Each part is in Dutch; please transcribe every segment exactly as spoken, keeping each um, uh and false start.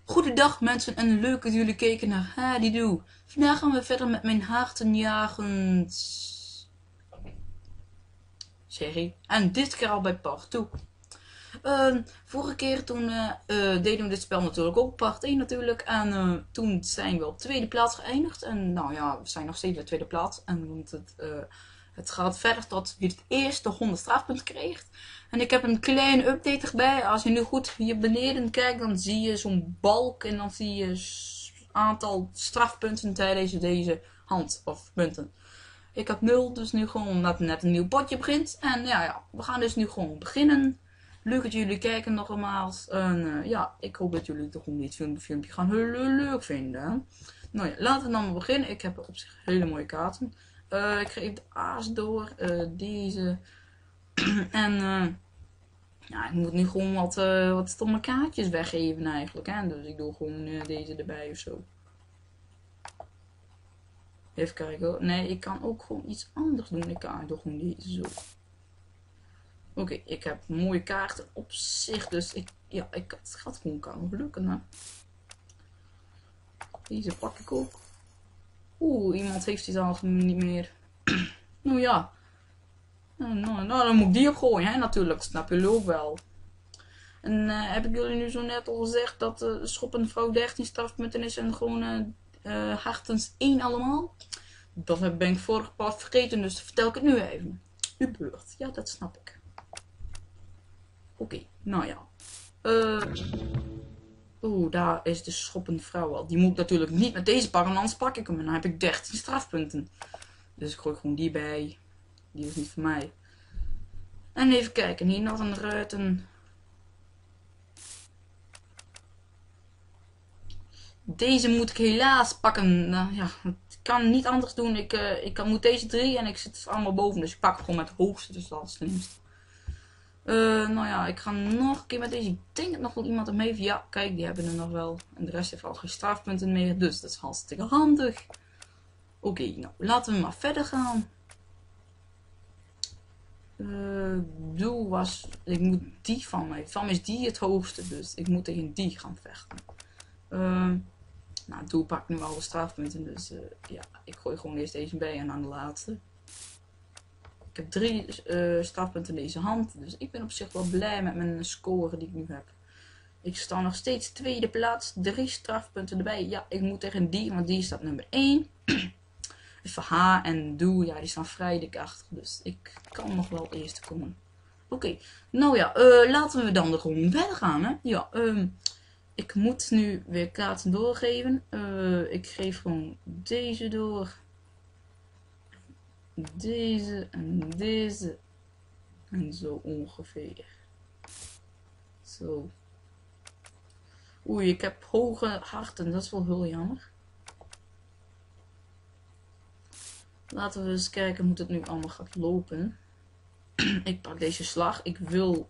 Goedendag mensen en leuk dat jullie keken naar Hadidoe. Vandaag gaan we verder met mijn hartenjagend serie. En dit keer al bij part twee. Uh, vorige keer toen uh, uh, deden we dit spel natuurlijk ook, part één natuurlijk. En uh, toen zijn we op tweede plaats geëindigd. En nou ja, we zijn nog steeds op tweede plaats. En het, uh, het gaat verder tot wie het eerste honderd strafpunten krijgt. En ik heb een kleine update erbij. Als je nu goed hier beneden kijkt, dan zie je zo'n balk. En dan zie je een aantal strafpunten tijdens deze hand of punten. Ik heb nul, dus nu gewoon omdat net een nieuw potje begint. En ja, ja, we gaan dus nu gewoon beginnen. Leuk dat jullie kijken nogmaals. En uh, ja, ik hoop dat jullie toch dit filmpje gaan heel leuk vinden. Nou ja, laten we dan maar beginnen. Ik heb op zich hele mooie kaarten. Uh, ik geef de aas door. Uh, deze. en uh, ja, ik moet nu gewoon wat, uh, wat stomme kaartjes weggeven eigenlijk. Hè? Dus ik doe gewoon uh, deze erbij of zo. Even kijken hoor. Nee, ik kan ook gewoon iets anders doen. Ik kan toch gewoon deze zo. Oké, okay, ik heb mooie kaarten op zich, dus ik, ja, ik, het gaat gewoon kan nog lukken. Hè? Deze pak ik ook. Oeh, iemand heeft die al niet meer. Nou ja. Nou, nou, nou, dan moet ik die opgooien, hè, natuurlijk. Dat snap jullie ook wel. En uh, heb ik jullie nu zo net al gezegd dat uh, schoppen vrouw dertien strafpunten is en gewoon uh, uh, hartens één allemaal? Dat ben ik vorige part vergeten, dus vertel ik het nu even. Uw beurt. Ja, dat snap ik. Oké, okay, nou ja. Uh, Oeh, daar is de schoppende vrouw al. Die moet ik natuurlijk niet met deze pakken, anders pak ik hem. En dan heb ik dertien strafpunten. Dus ik gooi gewoon die bij. Die is niet voor mij. En even kijken, hier nog een ruiten. Deze moet ik helaas pakken. Nou, ja, ik kan niet anders doen. Ik, uh, ik kan, moet deze drie en ik zit allemaal boven. Dus ik pak gewoon met het hoogste, dus dat is het slimste. Uh, nou ja, ik ga nog een keer met deze. Ik denk dat nog wel iemand hem heeft. Ja, kijk, die hebben er nog wel. En de rest heeft al geen strafpunten meer. Dus dat is hartstikke handig. Oké, okay, nou laten we maar verder gaan. Uh, doel was. Ik moet die van mij. Van mij is die het hoogste. Dus ik moet tegen die gaan vechten. Uh, nou, doel pakt nu alle strafpunten. Dus uh, ja, ik gooi gewoon eerst deze bij en dan de laatste. Ik heb drie uh, strafpunten in deze hand, dus ik ben op zich wel blij met mijn score die ik nu heb. Ik sta nog steeds tweede plaats, drie strafpunten erbij. Ja, ik moet tegen die, want die staat nummer één. Even H en Doe, ja, die staan vrij dik achter, dus ik kan nog wel eerst komen. Oké, okay. Nou ja, uh, laten we dan er gewoon verder gaan, hè. Ja, um, ik moet nu weer kaarten doorgeven. Uh, ik geef gewoon deze door. Deze en deze. En zo ongeveer. Zo. Oei, ik heb hoge harten. Dat is wel heel jammer. Laten we eens kijken hoe het nu allemaal gaat lopen. Ik pak deze slag. Ik wil...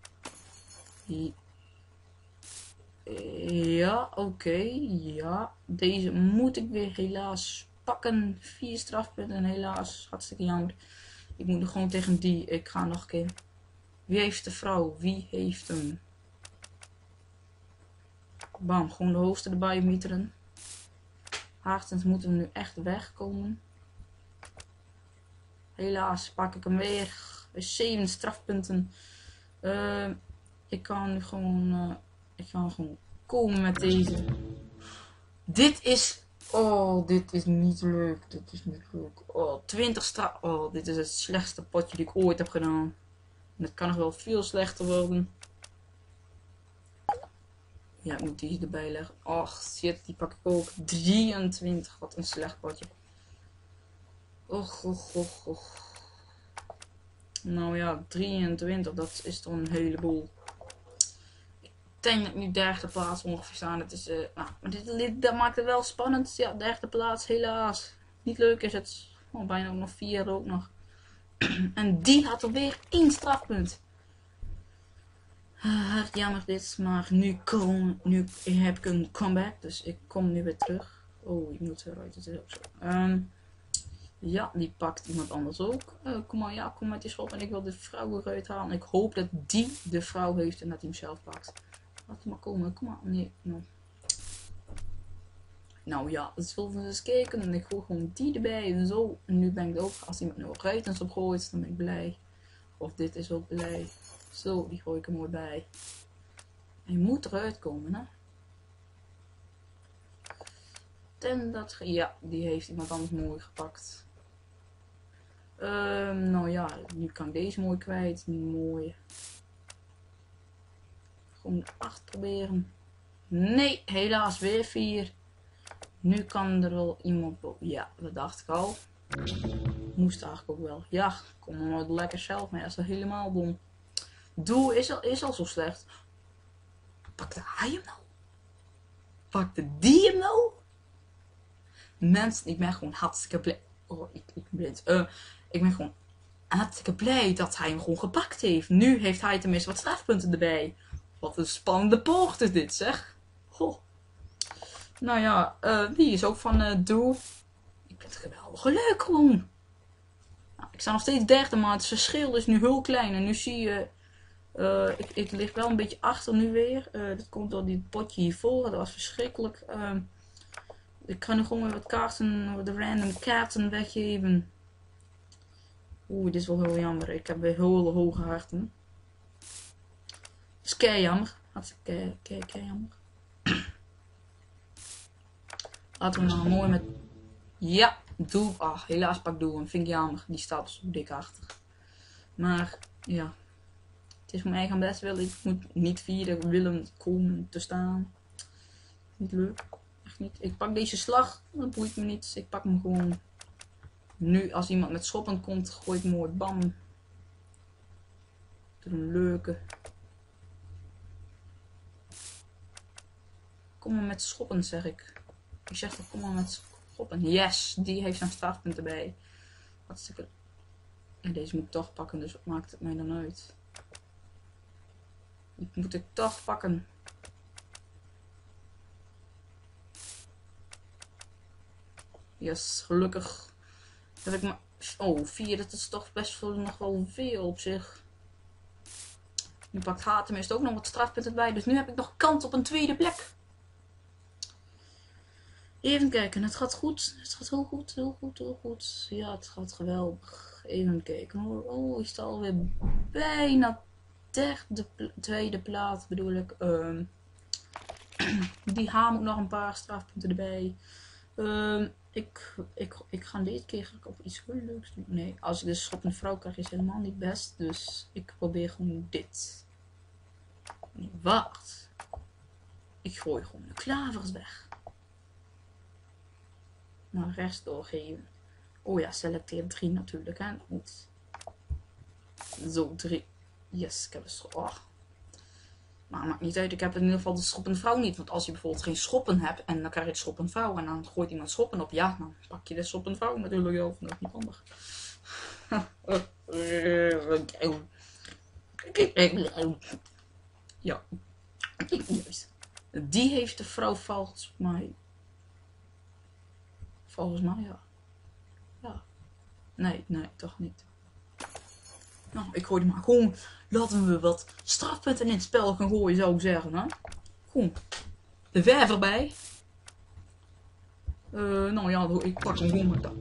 Ja, oké. Okay, ja. Deze moet ik weer helaas pakken. Vier strafpunten, helaas. Hartstikke jammer. Ik moet er gewoon tegen die. Ik ga nog een keer. Wie heeft de vrouw? Wie heeft hem? Bam, gewoon de hoogste erbij mieteren. Hartens moeten we nu echt wegkomen. Helaas pak ik hem weer. zeven strafpunten. Uh, ik kan nu gewoon. Uh, ik ga gewoon komen met deze. Dit is. Oh, dit is niet leuk. Dit is niet leuk. Oh, twintig straf. Oh, dit is het slechtste potje die ik ooit heb gedaan. En het kan nog wel veel slechter worden. Ja, ik moet die erbij leggen. Och, shit, die pak ik ook. drieëntwintig. Wat een slecht potje. Och, och, och, och. Nou ja, drieëntwintig. Dat is toch een heleboel. Ik denk dat ik nu derde plaats ongeveer staan. Het is, uh, nou, maar dit, dit dat maakt het wel spannend. Ja, derde plaats, helaas. Niet leuk is het. Oh, bijna ook nog vier ook nog. En die had alweer één strafpunt. Uh, jammer dit, maar nu, kom, nu heb ik een comeback. Dus ik kom nu weer terug. Oh, ik moet eruit. Het is ook zo. Um, ja, die pakt iemand anders ook. Uh, kom maar, ja, kom met die schop. En ik wil de vrouw eruit halen. Ik hoop dat die de vrouw heeft en dat hij hem zelf pakt. Laat hem maar komen, kom maar. Nee, no. nou ja, dat zullen we eens kijken. En ik gooi gewoon die erbij en zo. En nu ben ik ook, als iemand nou ruitens op gooit, dan ben ik blij. Of dit is ook blij. Zo, die gooi ik er mooi bij. En je moet eruit komen, hè. En dat, ja, die heeft iemand anders mooi gepakt. Um, nou ja, nu kan ik deze mooi kwijt. Die mooie. Gewoon acht proberen. Nee, helaas weer vier. Nu kan er wel iemand boven. Ja, dat dacht ik al. Moest eigenlijk ook wel. Ja, kom er maar lekker zelf mee. Dat is helemaal dom. Doe is al, is al zo slecht. Pakte hij hem nou? Pakte die hem nou? Mensen, ik ben gewoon hartstikke blij. Oh, ik, ik ben blind. Uh, ik ben gewoon hartstikke blij dat hij hem gewoon gepakt heeft. Nu heeft hij tenminste wat strafpunten erbij. Wat een spannende poort is dit, zeg. Goh. Nou ja, uh, die is ook van uh, Doe. Ik vind het geweldig leuk gewoon. Nou, ik sta nog steeds derde, maar het verschil is nu heel klein. En nu zie je, uh, ik, ik lig wel een beetje achter nu weer. Uh, dat komt door die potje hiervoor. Dat was verschrikkelijk. Uh, ik kan nu gewoon weer wat kaarten, de random kaarten weggeven. Oeh, dit is wel heel jammer. Ik heb weer hele hoge harten. Dat is kei jammer. Hartstikke kei, kei jammer. Laten we nou mooi met... Ja, Doe. Ah, helaas pak Doe. En vind ik jammer. Die staat zo dik achter. Maar, ja. Het is voor mij gaan best wel. Ik moet niet vieren willen komen te staan. Niet leuk. Echt niet. Ik pak deze slag. Dat boeit me niet. Ik pak hem gewoon. Nu, als iemand met schoppen komt, gooi ik mooi bam. Doe een leuke. Kom maar met schoppen, zeg ik. Ik zeg toch, kom maar met schoppen. Yes, die heeft zijn strafpunt erbij. Hartstikke. En deze moet ik toch pakken, dus wat maakt het mij dan uit? Die moet ik toch pakken. Yes, gelukkig heb ik maar... Oh, vier, dat is toch best wel nog wel veel op zich. Nu pakt H tenminste ook nog wat strafpunten erbij, dus nu heb ik nog kans op een tweede plek. Even kijken, het gaat goed. Het gaat heel goed, heel goed, heel goed. Ja, het gaat geweldig. Even kijken hoor. Oh, ik sta alweer bijna derde, tweede plaats bedoel ik. Um, die H moet nog een paar strafpunten erbij. Um, ik, ik, ik ga deze keer op iets heel leuks doen. Nee, als ik de schoppende vrouw krijg is helemaal niet best. Dus ik probeer gewoon dit. Nee, wacht. Ik gooi gewoon de klavers weg. Naar rechts doorgeven. Oh ja, selecteer drie natuurlijk. Hè. Goed. Zo, drie. Yes, ik heb een schop. Oh. Maar maakt niet uit, ik heb in ieder geval de schoppende vrouw niet. Want als je bijvoorbeeld geen schoppen hebt en dan krijg je de schoppende vrouw en dan gooit iemand schoppen op. Ja, dan pak je de schoppende vrouw natuurlijk wel. Dat is niet handig. Ja. Juist. Die heeft de vrouw volgens mij. Volgens mij, ja. Ja. Nee, nee, toch niet. Nou, ik gooi die maar gewoon. Laten we wat strafpunten in het spel gaan gooien, zou ik zeggen. Hè? Gewoon. De verf erbij. Uh, nou ja, ik pak hem gewoon met dat.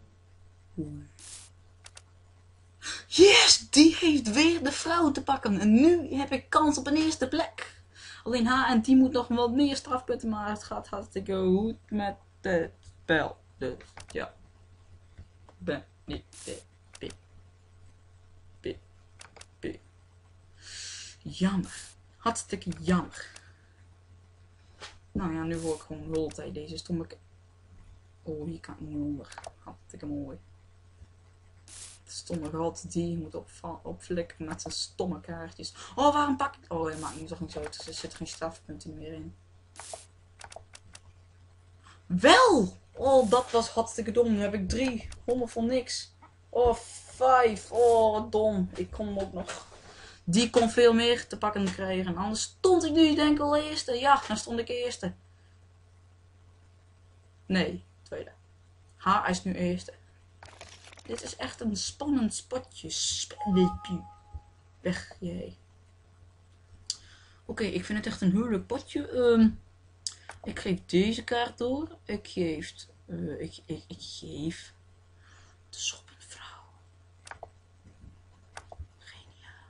Yes, die heeft weer de vrouw te pakken. En nu heb ik kans op een eerste plek. Alleen H en die moet nog wat meer strafpunten, maar het gaat hartstikke goed met het spel. Dus ja. Ben niet. B. B. B. Jammer. Hartstikke jammer. Nou ja, nu hoor ik gewoon loltijd deze stomme. Oh, hier kan ik niet onder. Hartstikke mooi. De stomme rat die moet opflikken met zijn stomme kaartjes. Oh, waarom pak ik... Oh, hij maakt niet toch niet uit. Er zit geen strafpunten meer in. Wel! Oh, dat was hartstikke dom. Nu heb ik drie. Helemaal voor niks. Oh, vijf. Oh, wat dom. Ik kon ook nog... Die kon veel meer te pakken krijgen. Anders stond ik nu denk ik al eerste. Ja, dan stond ik eerste. Nee, tweede. H is nu eerste. Dit is echt een spannend spotje. Spelletje. Weg, jij. Oké, okay, ik vind het echt een heel leuk potje. Um, Ik geef deze kaart door. Ik geef... Uh, ik, ik, ik geef... De schoppenvrouw. Geniaal.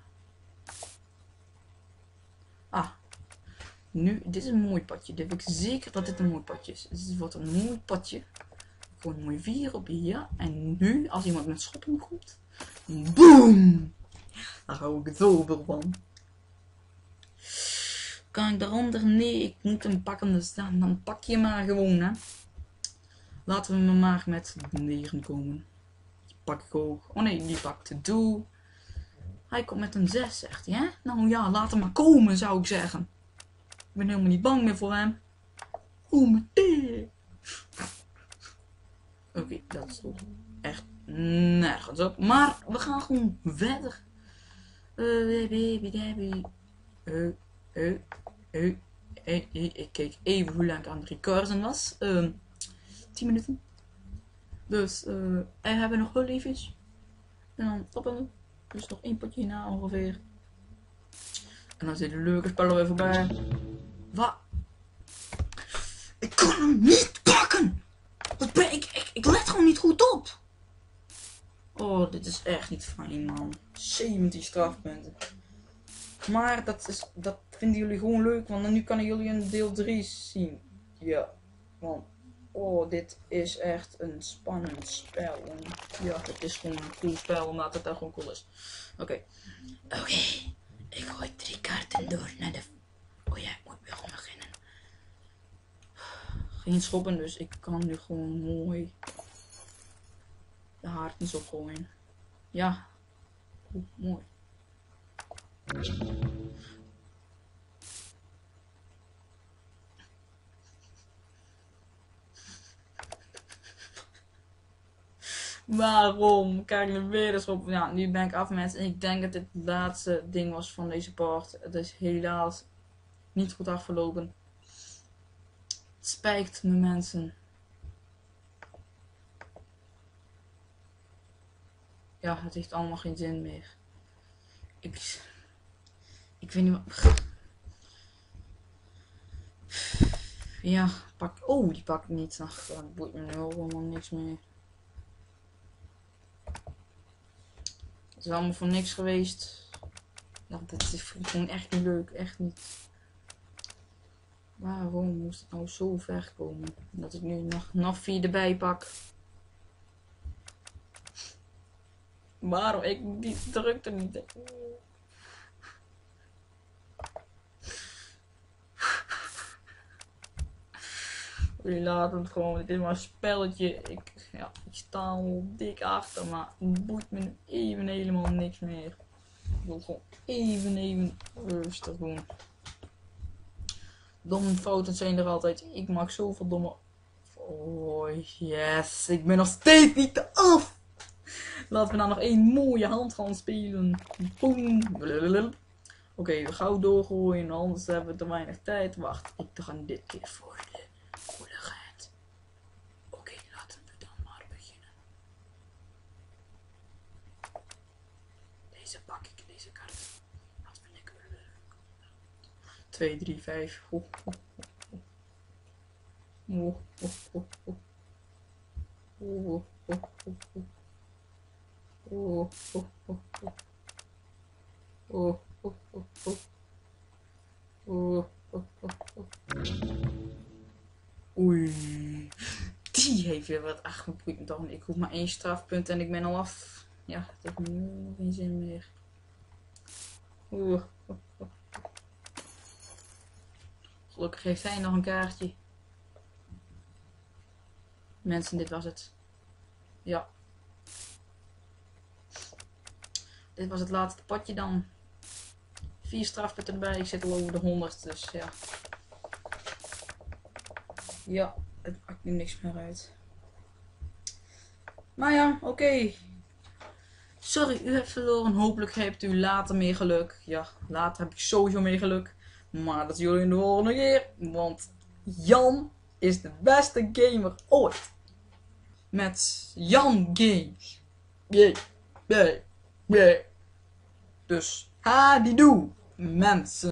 Ah. Nu, dit is een mooi padje. Dit weet ik zeker dat dit een mooi padje is. Dit wordt een mooi padje. Gewoon een mooi vier op hier. En nu, als iemand met schoppen komt. Boom! Daar hou ik zo veel van. Kan ik daaronder? Nee, ik moet hem pakken. Dus dan, dan pak je maar gewoon, hè. Laten we maar met negen komen. Die pak ik hoog. Oh nee, die pakt de doel. Hij komt met een zes, zegt hij, hè? Nou ja, laat hem maar komen, zou ik zeggen. Ik ben helemaal niet bang meer voor hem. Oeh, meteen. Oké, okay, dat is toch echt nergens op. Maar we gaan gewoon verder. Uh, baby, baby. Uh, uh, uh, uh, uh, ik keek even hoe lang aan de recorden was. Uh, tien minuten. Dus uh, we hebben nog wel liefjes. En dan stoppen. Dus nog één potje na ongeveer. En dan zitten de leuke spellen weer voorbij. Wat? Ik kan hem niet pakken! Wat ben ik, ik? Ik let gewoon niet goed op! Oh, dit is echt niet fijn, man. zeventig strafpunten. Maar dat, is, dat vinden jullie gewoon leuk, want nu kunnen jullie een deel drie zien. Ja, want oh, dit is echt een spannend spel. En ja, het is gewoon een cool spel, omdat het echt gewoon cool is. Oké. Okay. Oké, okay. Ik gooi drie kaarten door naar de... Oh ja, ik moet weer gewoon beginnen. Geen schoppen, dus ik kan nu gewoon mooi de haartjes opgooien. Ja, oeh, mooi. Waarom krijg ik weer eens op? Ja, nu ben ik af mensen. En ik denk dat dit het laatste ding was van deze part. Het is helaas niet goed afgelopen. Het spijt me, mensen. Ja, het heeft allemaal geen zin meer. Ik, ik weet niet wat... Ja, pak... Oh, die pak ik niet. Ach, dat boeit me nu helemaal niks meer. Het is allemaal voor niks geweest. Ja, dat is gewoon echt niet leuk. Echt niet. Waarom moest het nou zo ver komen? Dat ik nu nog, nog vier erbij pak. Waarom? Ik die drukte niet. Jullie laten het gewoon. Dit is maar een spelletje. Ik, ja, ik sta al dik achter, maar het boeit me nu even helemaal niks meer. Ik wil gewoon even, even rustig doen. Domme fouten zijn er altijd. Ik maak zoveel domme... Oh yes, ik ben nog steeds niet te af. Laten we nou nog één mooie hand gaan spelen. Boom. Oké, okay, we gaan doorgooien, anders hebben we te weinig tijd. Wacht, ik ga dit keer voor de goedigheid. Oké, okay, laten we dan maar beginnen. Deze pak ik, deze kaart. Wat vind ik leuk. twee, drie, vijf. Oh, oh, oh, oh, oh. Oh, oh, oh, oh. Oh, oh, oh, oh. Oh, oh, oh, oh. Oh, oh, oh, oh. Oei. Die heeft weer wat. Ach, me boeit me toch niet. Ik hoef maar één strafpunt en ik ben al af. Ja, het heeft nu geen zin meer. Oh, oh, oh. Gelukkig heeft hij nog een kaartje. Mensen, dit was het. Ja. Dit was het laatste potje dan. Vier strafpunten erbij. Ik zit al over de honderd, dus ja. Ja, het maakt nu niks meer uit. Maar ja, oké. Okay. Sorry, u hebt verloren. Hopelijk hebt u later meer geluk. Ja, later heb ik sowieso meer geluk. Maar dat zien jullie in de volgende keer. Want Jan is de beste gamer ooit. Met Jan Games. Jee, jee, jee. Dus, ha die doe, mensen.